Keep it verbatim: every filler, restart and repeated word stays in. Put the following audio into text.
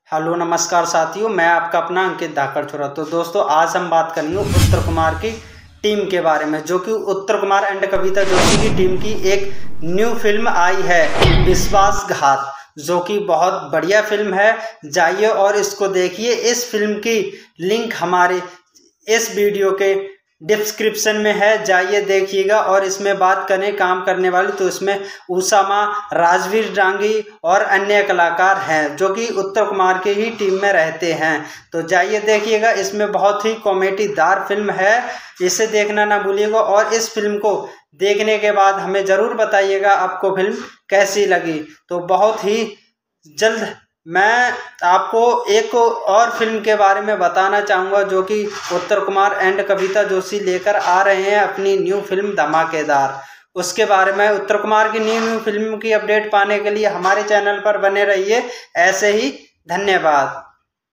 Hello नमस्कार साथियों, मैं आपका अपना अंकित धाकड़ छोरा। तो दोस्तों, आज हम बात करेंगे उत्तर कुमार की टीम के बारे में, जो कि उत्तर कुमार एंड कविता जोशी की टीम की एक न्यू फिल्म आई है विश्वासघात, जो कि बहुत बढ़िया फिल्म है। जाइए और इसको देखिए। इस फिल्म की लिंक हमारे इस वीडियो के डिस्क्रिप्शन में है, जाइए देखिएगा। और इसमें बात करें काम करने वाली, तो इसमें उसामा, राजवीर डांगी और अन्य कलाकार हैं जो कि उत्तर कुमार के ही टीम में रहते हैं। तो जाइए देखिएगा, इसमें बहुत ही कॉमेडीदार फिल्म है, इसे देखना ना भूलिएगा। और इस फिल्म को देखने के बाद हमें ज़रूर बताइएगा आपको फिल्म कैसी लगी। तो बहुत ही जल्द मैं आपको एक और फिल्म के बारे में बताना चाहूँगा, जो कि उत्तर कुमार एंड कविता जोशी लेकर आ रहे हैं अपनी न्यू फिल्म धमाकेदार। उसके बारे में उत्तर कुमार की न्यू न्यू फिल्म की अपडेट पाने के लिए हमारे चैनल पर बने रहिए। ऐसे ही धन्यवाद।